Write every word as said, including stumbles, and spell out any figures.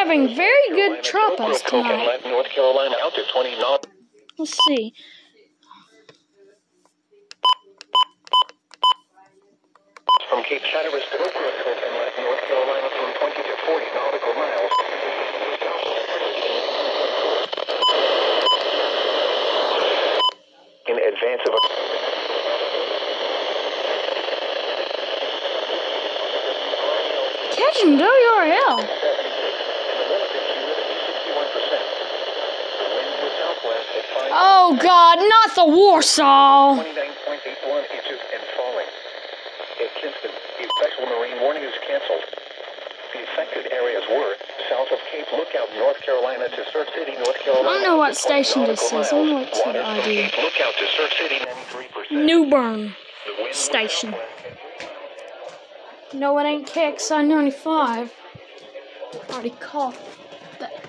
having very good tropos tonight. North Carolina out to twenty knots. Let's see. From Cape Hatteras to North Carolina from twenty to forty nautical miles. In advance of a... Catching W R L. Oh God, not the Warsaw. twenty-nine point eight one inches and falling. In Kinston, the special marine warning is canceled. The affected areas were south of Cape Lookout, North Carolina to Surf City, North Carolina. I don't know what station this is. I'm going to see the I D. Lookout to Surf City, ninety-three percent. New Bern Station. No, it ain't Kicks. I ninety-five. Already caught that.